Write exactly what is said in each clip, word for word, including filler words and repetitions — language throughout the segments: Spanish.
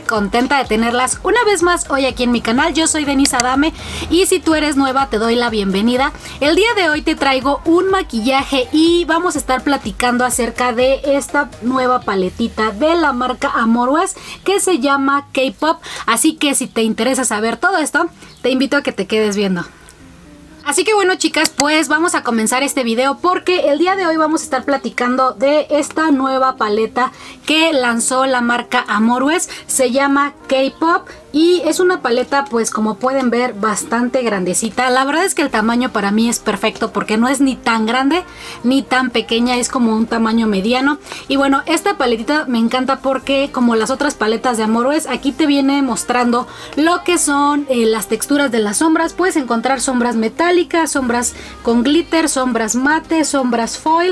contenta de tenerlas una vez más hoy aquí en mi canal. Yo soy Denise Adame y si tú eres nueva te doy la bienvenida. El día de hoy te traigo un maquillaje y vamos a estar platicando acerca de esta nueva paletita de la marca Amorous que se llama K-Pop. Así que si te interesa saber todo esto, te invito a que te quedes viendo. Así que bueno, chicas, pues vamos a comenzar este video porque el día de hoy vamos a estar platicando de esta nueva paleta que lanzó la marca Amorous. Se llama K-Pop y es una paleta, pues como pueden ver, bastante grandecita. La verdad es que el tamaño para mí es perfecto porque no es ni tan grande ni tan pequeña, es como un tamaño mediano. Y bueno, esta paletita me encanta porque, como las otras paletas de Amorous, aquí te viene mostrando lo que son eh, las texturas de las sombras. Puedes encontrar sombras metálicas, sombras con glitter, sombras mate, sombras foil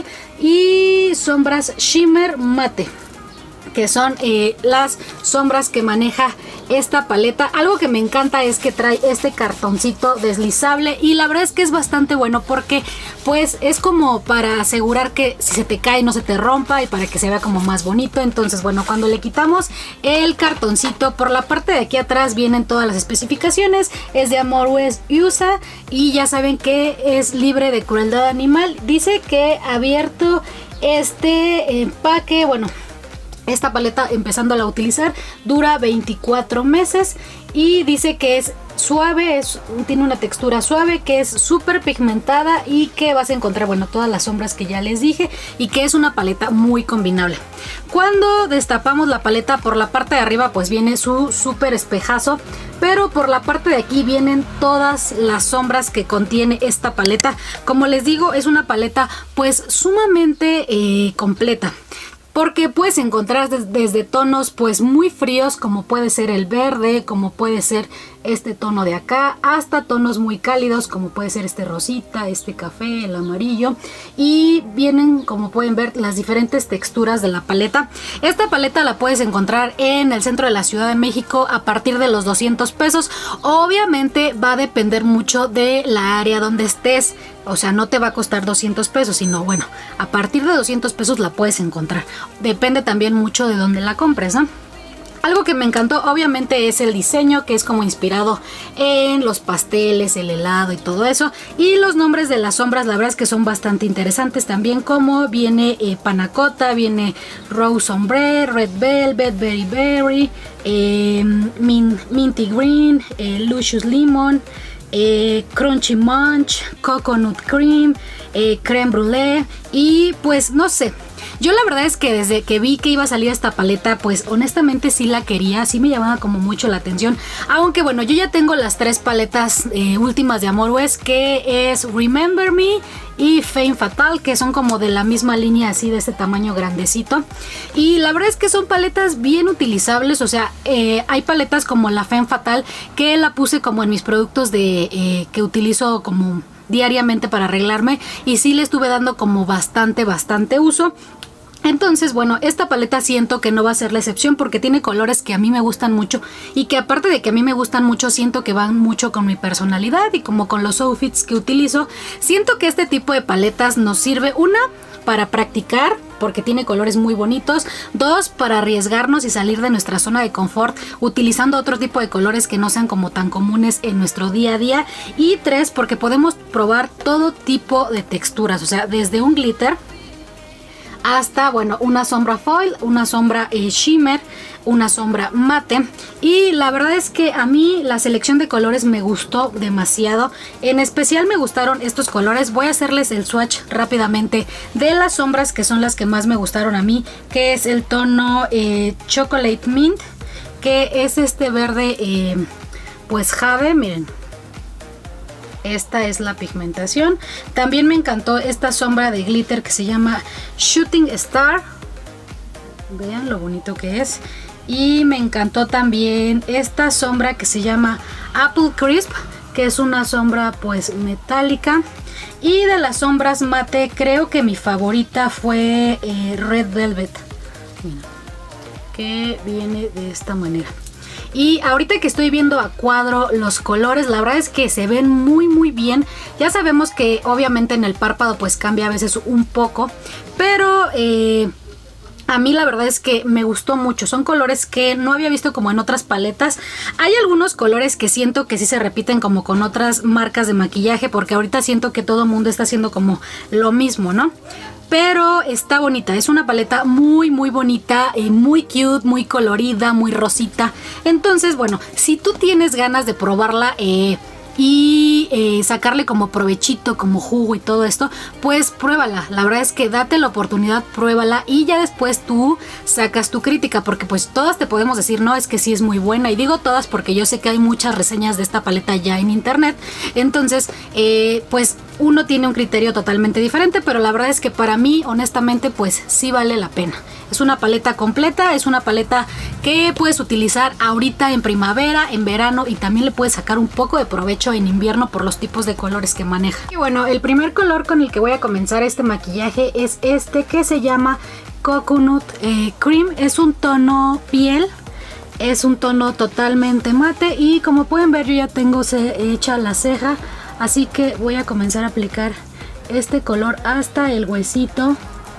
y sombras shimmer mate, que son eh, las sombras que maneja esta paleta. Algo que me encanta es que trae este cartoncito deslizable y la verdad es que es bastante bueno porque pues es como para asegurar que si se te cae no se te rompa y para que se vea como más bonito. Entonces bueno, cuando le quitamos el cartoncito, por la parte de aquí atrás vienen todas las especificaciones. Es de Amorous U S A y ya saben que es libre de crueldad animal. Dice que abierto este empaque, bueno, esta paleta, empezándola a utilizar, dura veinticuatro meses y dice que es suave, es, tiene una textura suave, que es súper pigmentada y que vas a encontrar, bueno, todas las sombras que ya les dije y que es una paleta muy combinable. Cuando destapamos la paleta, por la parte de arriba pues viene su súper espejazo, pero por la parte de aquí vienen todas las sombras que contiene esta paleta. Como les digo, es una paleta pues sumamente eh, completa, porque puedes encontrar des desde tonos pues muy fríos, como puede ser el verde, como puede ser este tono de acá, hasta tonos muy cálidos como puede ser este rosita, este café, el amarillo. Y vienen, como pueden ver, las diferentes texturas de la paleta. Esta paleta la puedes encontrar en el centro de la Ciudad de México a partir de los doscientos pesos. Obviamente va a depender mucho de la área donde estés. O sea, no te va a costar doscientos pesos, sino bueno, a partir de doscientos pesos la puedes encontrar. Depende también mucho de dónde la compres, ¿no? Algo que me encantó obviamente es el diseño, que es como inspirado en los pasteles, el helado y todo eso. Y los nombres de las sombras, la verdad es que son bastante interesantes también, como viene eh, Panna Cotta, viene Rose Ombre, Red Velvet, Berry Berry, eh, Min Minty Green, eh, Luscious Lemon, Eh, Crunchy Munch, Coconut Cream, eh, Creme Brulee y pues no sé. Yo la verdad es que desde que vi que iba a salir esta paleta, pues honestamente sí la quería, sí me llamaba como mucho la atención. Aunque bueno, yo ya tengo las tres paletas eh, últimas de Amorous, que es Remember Me y Femme Fatale, que son como de la misma línea, así de este tamaño grandecito. Y la verdad es que son paletas bien utilizables. O sea, eh, hay paletas como la Femme Fatale que la puse como en mis productos de eh, que utilizo como diariamente para arreglarme y sí le estuve dando como bastante, bastante uso. Entonces, bueno, esta paleta siento que no va a ser la excepción porque tiene colores que a mí me gustan mucho y que aparte de que a mí me gustan mucho, siento que van mucho con mi personalidad y como con los outfits que utilizo. Siento que este tipo de paletas nos sirve, una, para practicar porque tiene colores muy bonitos, dos, para arriesgarnos y salir de nuestra zona de confort utilizando otro tipo de colores que no sean como tan comunes en nuestro día a día, y tres, porque podemos probar todo tipo de texturas, o sea, desde un glitter hasta, bueno, una sombra foil, una sombra eh, shimmer, una sombra mate. Y la verdad es que a mí la selección de colores me gustó demasiado. En especial me gustaron estos colores. Voy a hacerles el swatch rápidamente de las sombras que son las que más me gustaron a mí, que es el tono eh, Chocolate Mint, que es este verde eh, pues jade, miren. Esta es la pigmentación. También me encantó esta sombra de glitter que se llama Shooting Star. Vean lo bonito que es. Y me encantó también esta sombra que se llama Apple Crisp, que es una sombra pues metálica. Y de las sombras mate, creo que mi favorita fue eh, Red Velvet. Mira, que viene de esta manera. Y ahorita que estoy viendo a cuadro los colores, la verdad es que se ven muy muy bien. Ya sabemos que obviamente en el párpado pues cambia a veces un poco, pero eh, A mí la verdad es que me gustó mucho. Son colores que no había visto como en otras paletas. Hay algunos colores que siento que sí se repiten como con otras marcas de maquillaje, porque ahorita siento que todo el mundo está haciendo como lo mismo, ¿no? Pero está bonita, es una paleta muy muy bonita, eh, muy cute, muy colorida, muy rosita. Entonces, bueno, si tú tienes ganas de probarla eh, y eh, sacarle como provechito, como jugo y todo esto, pues pruébala. La verdad es que date la oportunidad, pruébala y ya después tú sacas tu crítica, porque pues todas te podemos decir, no, es que sí es muy buena, y digo todas porque yo sé que hay muchas reseñas de esta paleta ya en internet. Entonces, eh, pues uno tiene un criterio totalmente diferente, pero la verdad es que para mí, honestamente, pues sí vale la pena. Es una paleta completa, es una paleta que puedes utilizar ahorita en primavera, en verano, y también le puedes sacar un poco de provecho en invierno por los tipos de colores que maneja. Y bueno, el primer color con el que voy a comenzar este maquillaje es este, que se llama Coconut eh, Cream. Es un tono piel, es un tono totalmente mate, y como pueden ver yo ya tengo se, hecha la ceja, así que voy a comenzar a aplicar este color hasta el huesito.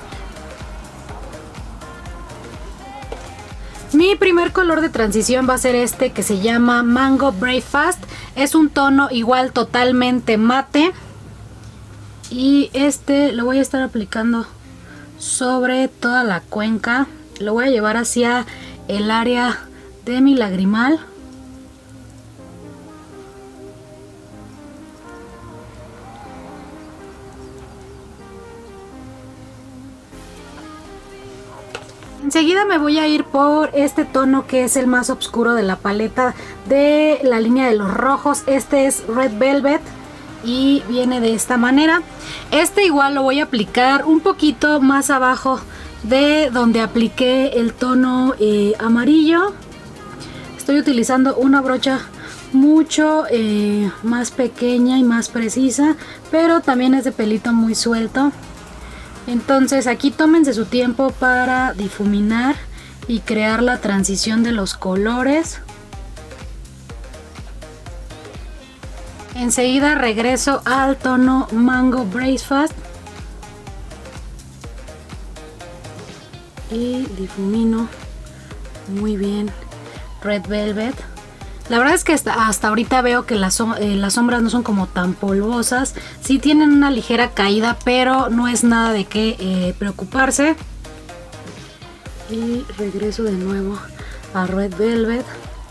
Mi primer color de transición va a ser este, que se llama Mango Breakfast. Es un tono igual totalmente mate, y este lo voy a estar aplicando sobre toda la cuenca. Lo voy a llevar hacia el área de mi lagrimal. Enseguida me voy a ir por este tono, que es el más oscuro de la paleta de la línea de los rojos. Este es Red Velvet y viene de esta manera. Este igual lo voy a aplicar un poquito más abajo de donde apliqué el tono eh, amarillo. Estoy utilizando una brocha mucho eh, más pequeña y más precisa, pero también es de pelito muy suelto. Entonces aquí tómense su tiempo para difuminar y crear la transición de los colores. Enseguida regreso al tono Mango Breakfast y difumino muy bien Red Velvet. La verdad es que hasta, hasta ahorita veo que las, eh, las sombras no son como tan polvosas. Sí tienen una ligera caída, pero no es nada de qué eh, preocuparse. Y regreso de nuevo a Red Velvet.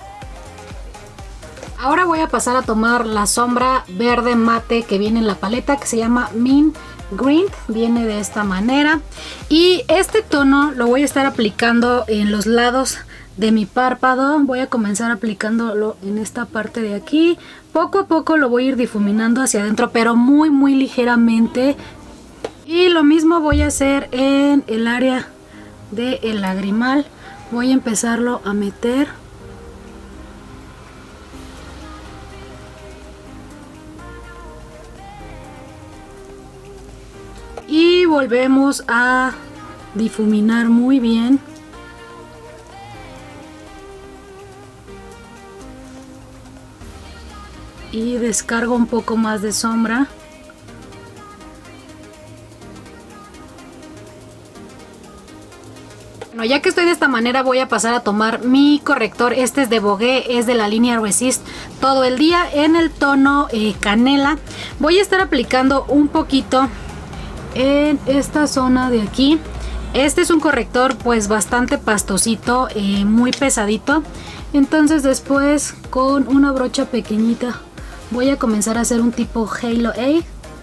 Ahora voy a pasar a tomar la sombra verde mate que viene en la paleta, que se llama Mint Green. Viene de esta manera. Y este tono lo voy a estar aplicando en los lados de mi párpado. Voy a comenzar aplicándolo en esta parte de aquí. Poco a poco lo voy a ir difuminando hacia adentro, pero muy muy ligeramente. Y lo mismo voy a hacer en el área del lagrimal. Voy a empezarlo a meter. Y volvemos a difuminar muy bien. Y descargo un poco más de sombra. Bueno, ya que estoy de esta manera, voy a pasar a tomar mi corrector. Este es de Vogue, es de la línea Resist Todo el Día, en el tono eh, canela. Voy a estar aplicando un poquito en esta zona de aquí. Este es un corrector pues bastante pastosito, eh, muy pesadito. Entonces después, con una brocha pequeñita, voy a comenzar a hacer un tipo Halo A.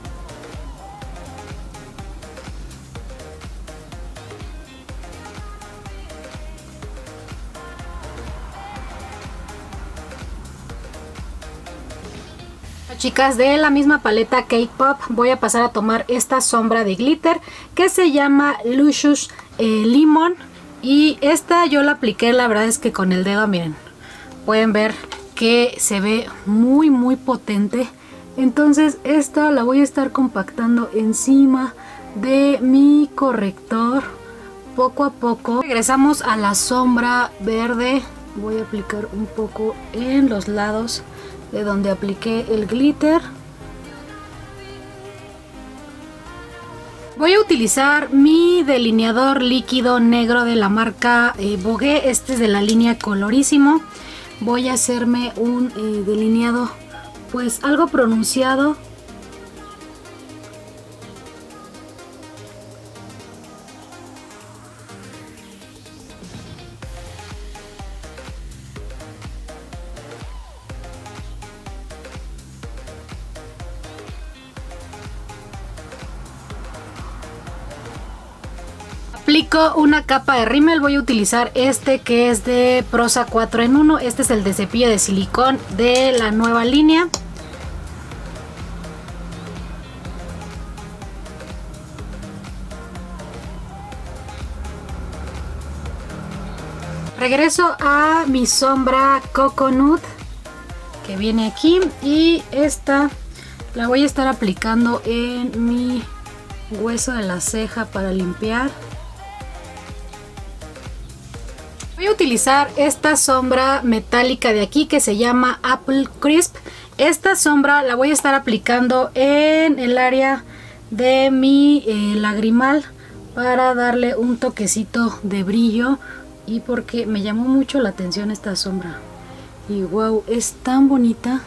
Chicas, de la misma paleta Cake Pop voy a pasar a tomar esta sombra de glitter que se llama Luscious eh, Lemon. Y esta yo la apliqué, la verdad es que con el dedo, miren, pueden ver que se ve muy muy potente. Entonces esta la voy a estar compactando encima de mi corrector poco a poco. Regresamos a la sombra verde. Voy a aplicar un poco en los lados de donde apliqué el glitter. Voy a utilizar mi delineador líquido negro de la marca eh, Vogue. Este es de la línea Colorísimo. Voy a hacerme un eh, delineado pues algo pronunciado. Aplico una capa de rímel. Voy a utilizar este que es de Prosa cuatro en uno. Este es el de cepillo de silicón de la nueva línea. Regreso a mi sombra Coconut que viene aquí, y esta la voy a estar aplicando en mi hueso de la ceja para limpiar. Voy a utilizar esta sombra metálica de aquí que se llama Apple Crisp. Esta sombra la voy a estar aplicando en el área de mi eh, lagrimal para darle un toquecito de brillo, y porque me llamó mucho la atención esta sombra y wow, es tan bonita.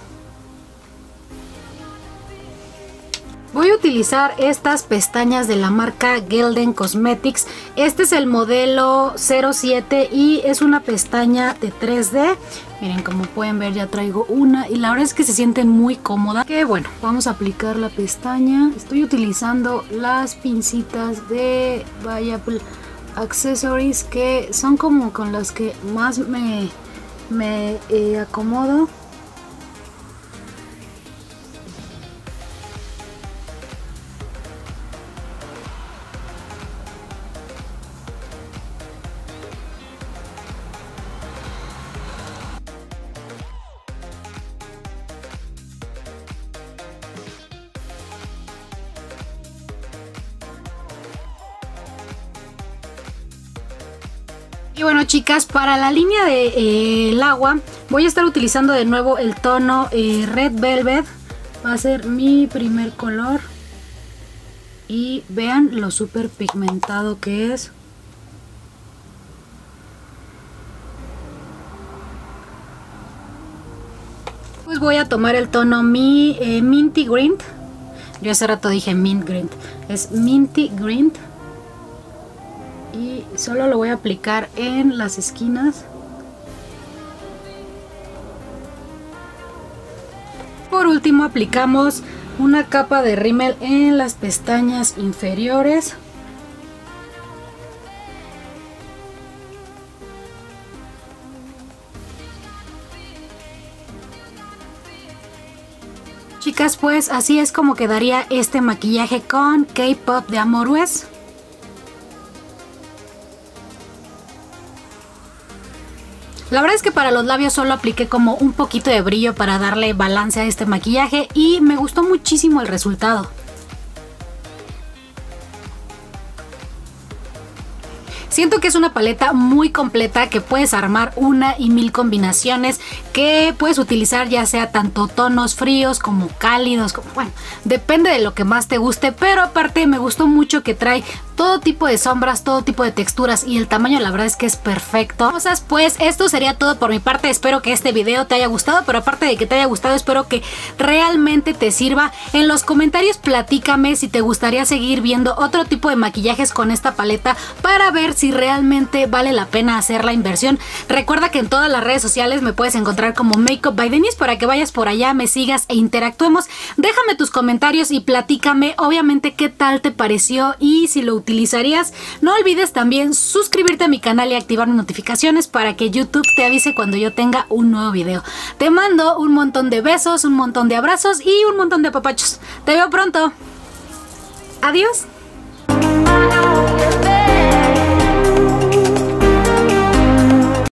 Voy a utilizar estas pestañas de la marca Gelden Cosmetics. Este es el modelo cero siete y es una pestaña de tres D. Miren, como pueden ver ya traigo una y la verdad es que se sienten muy cómodas. Que bueno, vamos a aplicar la pestaña. Estoy utilizando las pincitas de By Apple Accessories, que son como con las que más me, me eh, acomodo. Y bueno, chicas, para la línea de eh, el agua voy a estar utilizando de nuevo el tono eh, Red Velvet. Va a ser mi primer color y vean lo súper pigmentado que es. Pues voy a tomar el tono mi eh, Minty Green. Yo hace rato dije Mint Green, es Minty Green. Y solo lo voy a aplicar en las esquinas. Por último aplicamos una capa de rímel en las pestañas inferiores. Chicas, pues así es como quedaría este maquillaje con K-Pop de Amoureuse. La verdad es que para los labios solo apliqué como un poquito de brillo para darle balance a este maquillaje y me gustó muchísimo el resultado. Siento que es una paleta muy completa que puedes armar una y mil combinaciones, que puedes utilizar ya sea tanto tonos fríos como cálidos, como bueno, depende de lo que más te guste, pero aparte me gustó mucho que trae todo tipo de sombras, todo tipo de texturas y el tamaño la verdad es que es perfecto. Cosas, pues esto sería todo por mi parte. Espero que este video te haya gustado, pero aparte de que te haya gustado, espero que realmente te sirva. En los comentarios platícame si te gustaría seguir viendo otro tipo de maquillajes con esta paleta para ver si realmente vale la pena hacer la inversión. Recuerda que en todas las redes sociales me puedes encontrar como Makeup by Denise para que vayas por allá, me sigas e interactuemos. Déjame tus comentarios y platícame obviamente qué tal te pareció y si lo utilizarías. No olvides también suscribirte a mi canal y activar notificaciones para que YouTube te avise cuando yo tenga un nuevo video. Te mando un montón de besos, un montón de abrazos y un montón de papachos. Te veo pronto. Adiós.